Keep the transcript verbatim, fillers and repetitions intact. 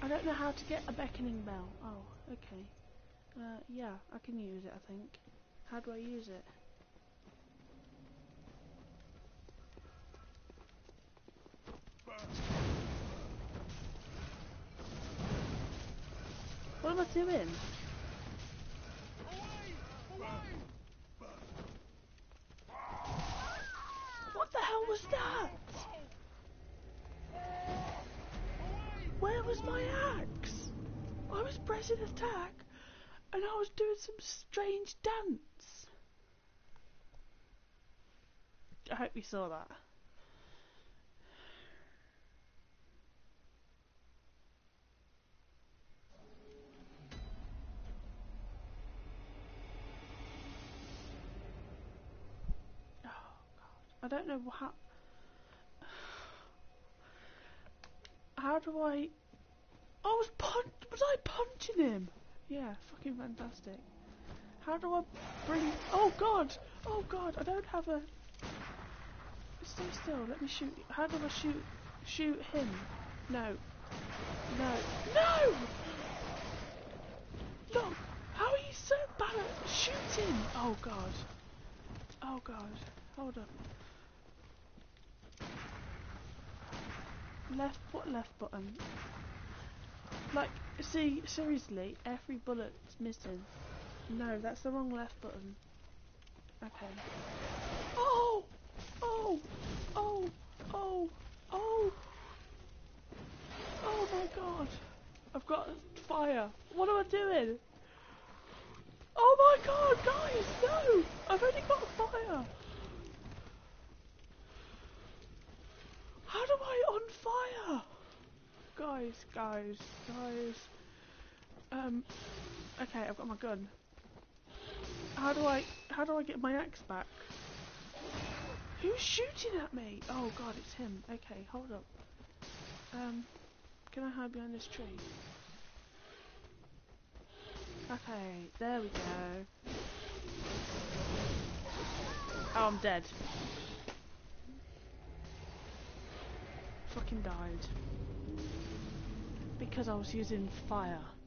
don't know how to get a beckoning bell. Oh, okay. Uh, yeah, I can use it, I think. How do I use it? What am I doing? What the hell was that? Where was my axe? I was pressing attack and I was doing some strange dance. I hope you saw that. Oh God, I don't know how. How do I? I was punch. Was I punching him? Yeah, fucking fantastic. How do I bring? Oh God! Oh God! I don't have a. Stay still. Let me shoot. How do I shoot? Shoot him? No. No. No! Look! How are you so bad at shooting? Oh God. Oh God. Hold up. Left. What left button? Like, see, seriously, every bullet's missing. No, that's the wrong left button. Okay. Oh! Oh! Oh! Oh! Oh! Oh my God! I've got fire. What am I doing? Oh my God, guys, no! I've only got fire. How do I on fire? Guys, guys, guys. Um. Okay, I've got my gun. How do I? How do I get my axe back? Who's shooting at me? Oh God, it's him. Okay, hold up. Um. Can I hide behind this tree? Okay, there we go. Oh, I'm dead. Fucking died. Because I was using fire.